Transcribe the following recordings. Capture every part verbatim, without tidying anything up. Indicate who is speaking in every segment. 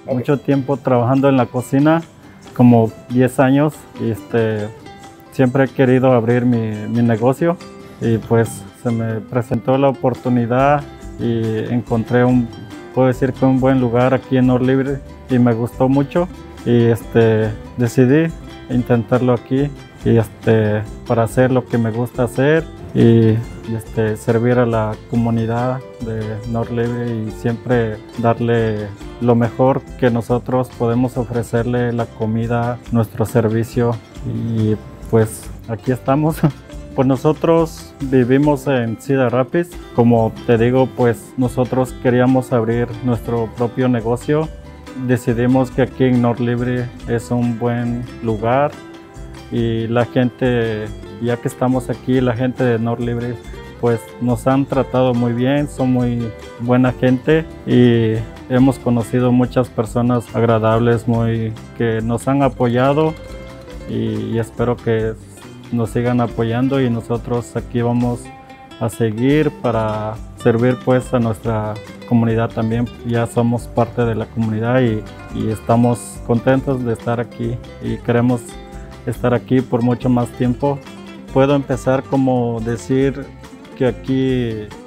Speaker 1: okay. mucho tiempo trabajando en la cocina, como diez años, y este, siempre he querido abrir mi, mi negocio y pues se me presentó la oportunidad y encontré un, puedo decir que un buen lugar aquí en North Liberty y me gustó mucho y este, decidí intentarlo aquí y este, para hacer lo que me gusta hacer y, y este, servir a la comunidad de North Liberty y siempre darle lo mejor que nosotros podemos ofrecerle, la comida, nuestro servicio y pues aquí estamos. Pues nosotros vivimos en Cedar Rapids, como te digo, pues nosotros queríamos abrir nuestro propio negocio. Decidimos que aquí en North Liberty es un buen lugar y la gente, ya que estamos aquí, la gente de North Liberty pues nos han tratado muy bien, son muy buena gente y hemos conocido muchas personas agradables muy, que nos han apoyado y, y espero que nos sigan apoyando y nosotros aquí vamos a seguir para servir pues a nuestra comunidad también. Ya somos parte de la comunidad y, y estamos contentos de estar aquí y queremos estar aquí por mucho más tiempo. Puedo empezar como decir que aquí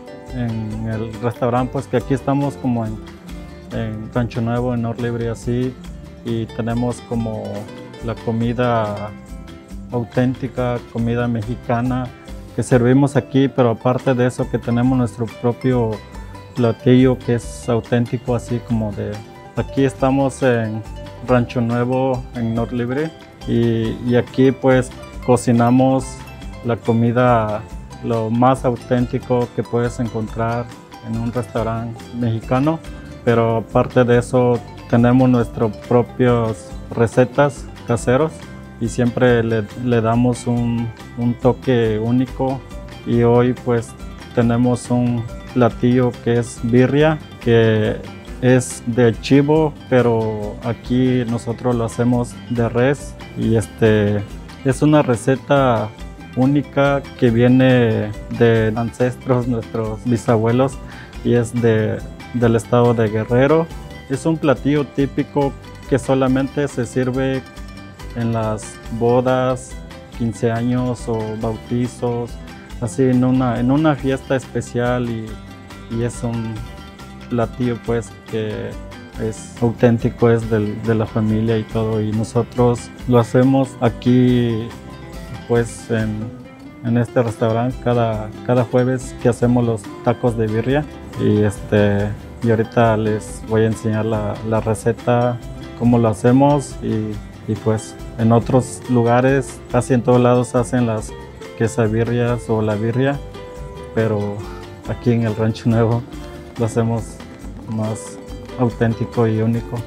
Speaker 1: en el restaurante, pues que aquí estamos como en, en Rancho Nuevo, en North Liberty así, y tenemos como la comida auténtica, comida mexicana que servimos aquí, pero aparte de eso que tenemos nuestro propio platillo que es auténtico, así como de aquí estamos en Rancho Nuevo en North Liberty y, y aquí pues cocinamos la comida lo más auténtico que puedes encontrar en un restaurante mexicano, pero aparte de eso tenemos nuestras propias recetas caseros y siempre le, le damos un, un toque único y hoy pues tenemos un platillo que es birria, que es de chivo, pero aquí nosotros lo hacemos de res y este es una receta única que viene de ancestros, nuestros bisabuelos y es de, del estado de Guerrero. Es un platillo típico que solamente se sirve en las bodas, quince años o bautizos, así en una, en una fiesta especial y, y es un platillo pues que es auténtico, es del, de la familia y todo y nosotros lo hacemos aquí pues en, en este restaurante cada, cada jueves que hacemos los tacos de birria y, este, y ahorita les voy a enseñar la, la receta, cómo lo hacemos y, y pues en otros lugares, casi en todos lados hacen las quesabirrias o la birria, pero aquí en el Rancho Nuevo lo hacemos más auténtico y único.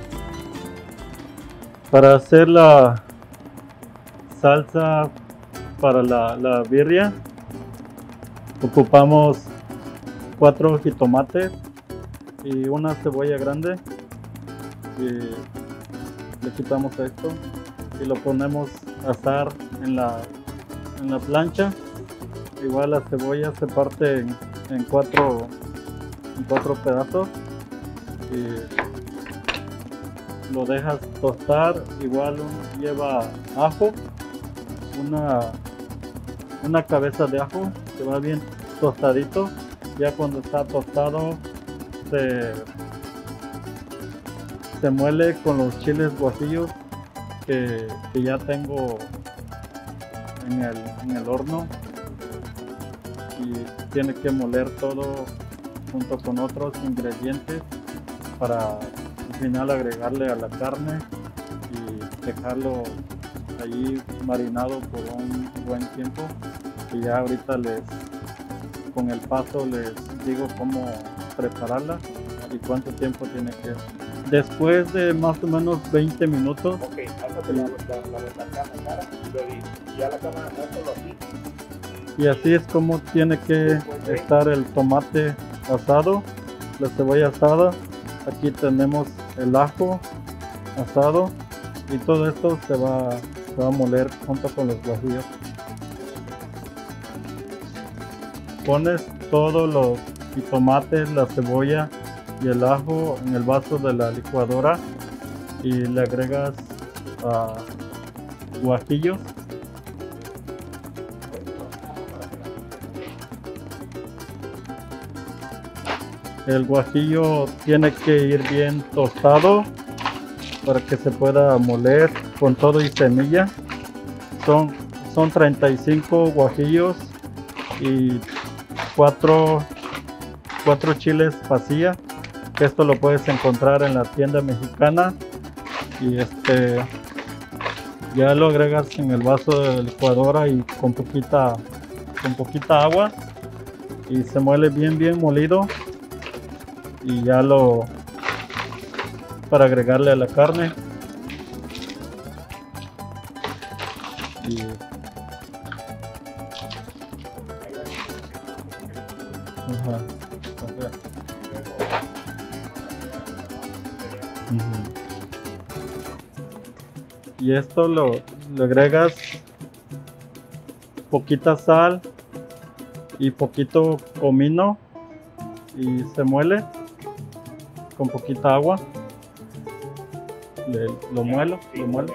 Speaker 1: Para hacer la salsa para la, la birria ocupamos cuatro jitomates y una cebolla grande y le quitamos esto y lo ponemos a asar en la, en la plancha. Igual la cebolla se parte en, en, cuatro, en cuatro pedazos y lo dejas tostar. Igual lleva ajo, una, una cabeza de ajo que va bien tostadito. Ya cuando está tostado se, se muele con los chiles guajillos que, que ya tengo en el, en el horno y tiene que moler todo junto con otros ingredientes para al final agregarle a la carne y dejarlo ahí marinado por un buen tiempo y ya ahorita les con el paso les digo cómo prepararla y cuánto tiempo tiene que. Después de más o menos veinte minutos.
Speaker 2: Ok, pásate la, la, la, la cámara y ya la cámara solo así.
Speaker 1: Y así es como tiene que estar el tomate asado, la cebolla asada. Aquí tenemos el ajo asado y todo esto se va, se va a moler junto con los guajillos. Pones todos los jitomates, la cebolla y el ajo en el vaso de la licuadora y le agregas uh, guajillos. El guajillo tiene que ir bien tostado para que se pueda moler con todo y semilla. Son, son treinta y cinco guajillos y cuatro chiles pasilla. Esto lo puedes encontrar en la tienda mexicana. Y este ya lo agregas en el vaso de la licuadora y con poquita, con poquita agua. Y se muele bien bien molido. Y ya lo para agregarle a la carne y ajá, ajá. Uh-huh. Y esto lo le agregas poquita sal y poquito comino y se muele con poquita agua. Le, lo muelo, lo muelo.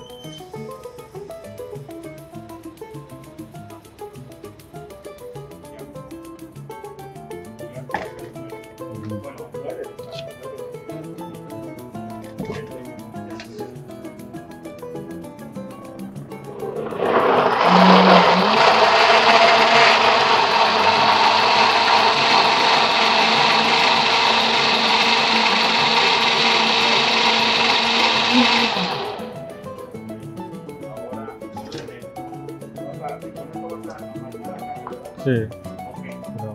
Speaker 1: Sí. Pero,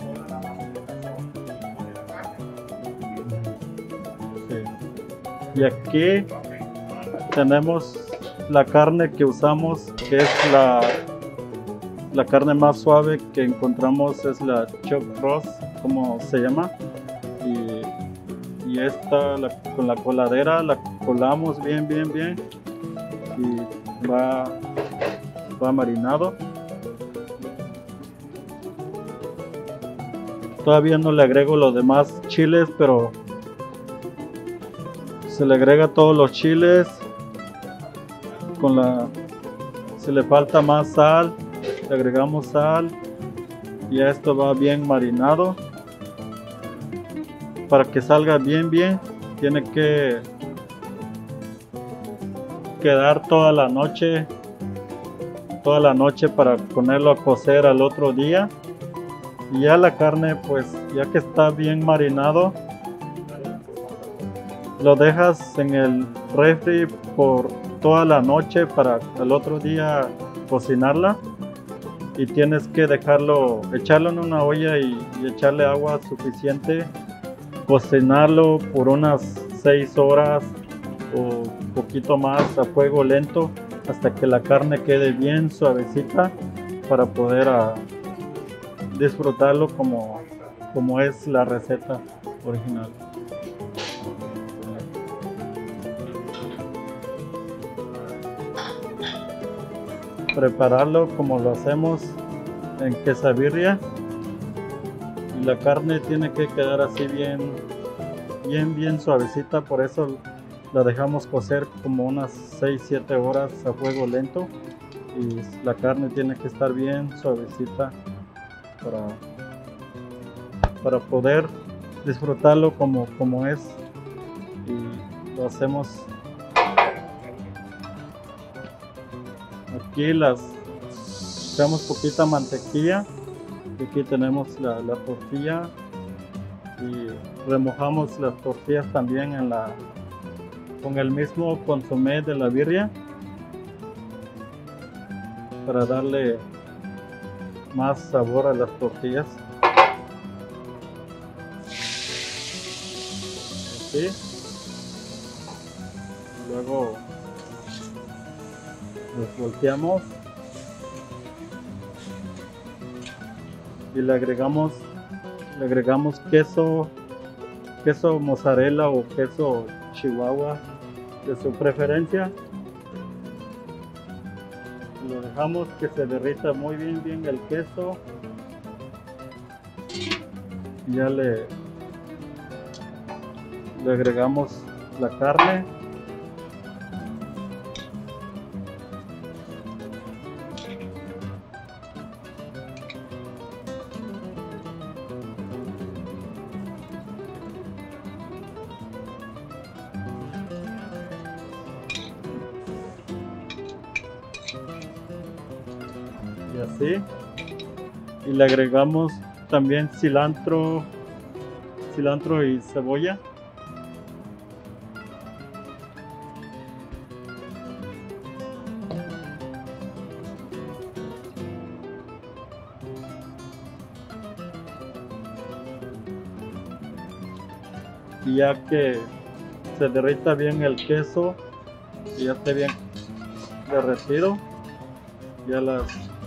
Speaker 1: sí. Y aquí tenemos la carne que usamos, que es la, la carne más suave que encontramos, es la chuck roast, como se llama. Y, y esta la, con la coladera la colamos bien, bien, bien. Y va, va marinado. Todavía no le agrego los demás chiles, pero se le agrega todos los chiles. Con la, si le falta más sal, le agregamos sal. Y esto va bien marinado. Para que salga bien, bien, tiene que quedar toda la noche, toda la noche para ponerlo a cocer al otro día. Y ya la carne, pues ya que está bien marinado, lo dejas en el refri por toda la noche para el otro día cocinarla. Y tienes que dejarlo, echarlo en una olla y, y echarle agua suficiente, cocinarlo por unas seis horas o poquito más a fuego lento hasta que la carne quede bien suavecita para poder a, disfrutarlo como, como es la receta original. Prepararlo como lo hacemos en quesabirria, y la carne tiene que quedar así bien bien bien suavecita, por eso la dejamos cocer como unas seis siete horas a fuego lento, y la carne tiene que estar bien suavecita para, para poder disfrutarlo como, como es. Y lo hacemos aquí, las echamos poquita mantequilla, y aquí tenemos la, la tortilla, y remojamos las tortillas también en la con el mismo consomé de la birria para darle más sabor a las tortillas. Así. Luego los volteamos y le agregamos le agregamos queso queso mozzarella o queso chihuahua de su preferencia. Lo dejamos que se derrita muy bien bien el queso, y ya le, le agregamos la carne así. Y le agregamos también cilantro, cilantro y cebolla. Y ya que se derrita bien el queso y ya esté bien derretido, ya las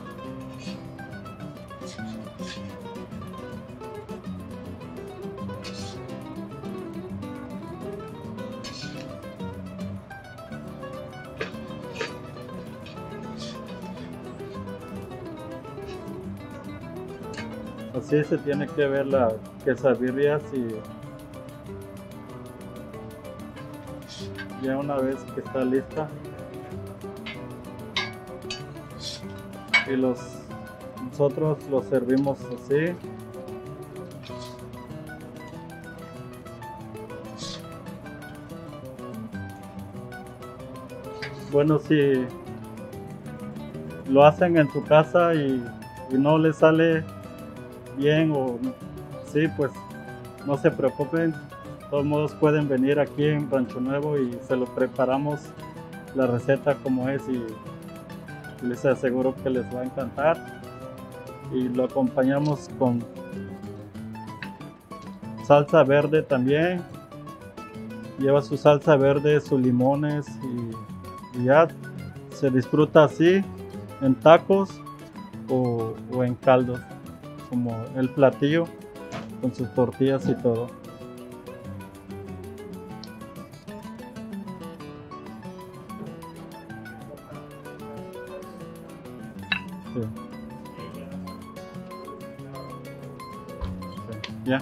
Speaker 1: así se tiene que ver la quesabirria. Si ya una vez que está lista y los nosotros los servimos así. Bueno, si lo hacen en su casa y, y no les sale bien o sí, pues no se preocupen. De todos modos pueden venir aquí en Rancho Nuevo y se lo preparamos la receta como es y les aseguro que les va a encantar. Y lo acompañamos con salsa verde también. Lleva su salsa verde, sus limones y, y ya se disfruta así en tacos o, o en caldos, como el platillo con sus tortillas y todo. Sí. Sí. Ya.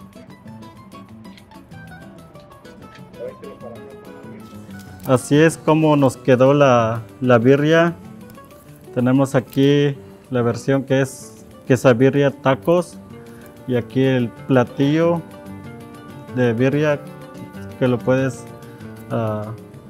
Speaker 1: Así es como nos quedó la, la birria. Tenemos aquí la versión que es quesabirria tacos y aquí el platillo de birria que lo puedes uh,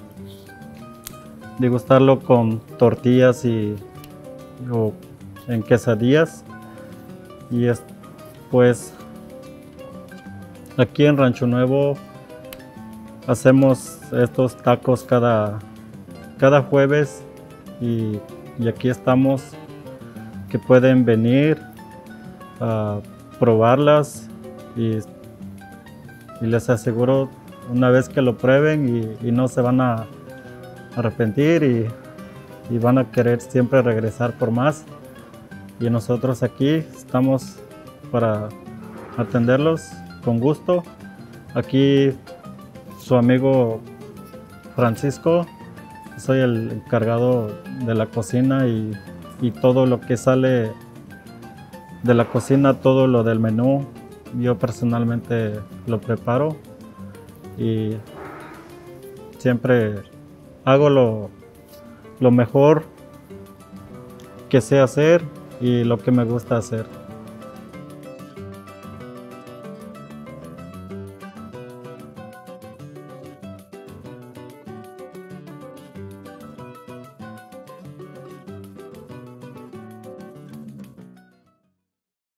Speaker 1: degustarlo con tortillas y o en quesadillas. Y es, pues aquí en Rancho Nuevo hacemos estos tacos cada, cada jueves y, y aquí estamos, que pueden venir a probarlas y, y les aseguro una vez que lo prueben y, y no se van a arrepentir y, y van a querer siempre regresar por más. Y nosotros aquí estamos para atenderlos con gusto. Aquí su amigo Francisco, soy el encargado de la cocina y, y todo lo que sale de la cocina, todo lo del menú, yo personalmente lo preparo y siempre hago lo, lo mejor que sé hacer y lo que me gusta hacer.